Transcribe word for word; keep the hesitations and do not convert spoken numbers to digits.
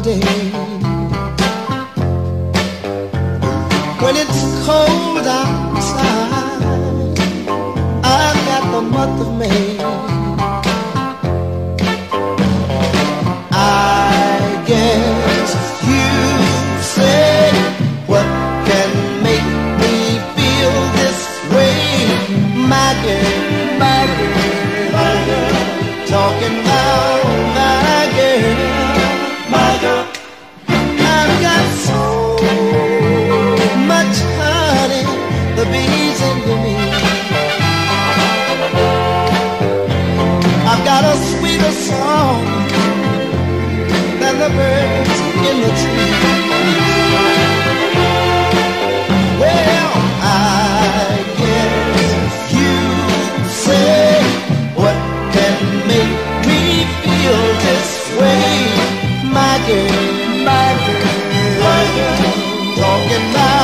holiday. When it's cold outside, I've got the month of May. I guess you say, what can make me feel this way? My girl, my girl, my girl, talking about my girl, my girl. I've got so much honey, the bees into me. I've got a sweeter song than the birds in the trees. Well, I guess you say, what can make me feel this way? My girl, my girl, my girl, talking about